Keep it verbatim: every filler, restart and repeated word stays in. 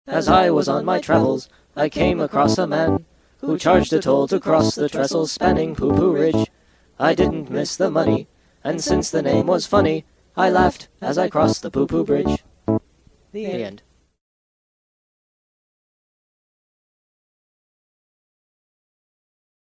As I was on my travels, I came across a man who charged a toll to cross the trestle-spanning PooPoo Ridge. I didn't miss the money, and since the name was funny, I laughed as I crossed the PooPoo Bridge. The end.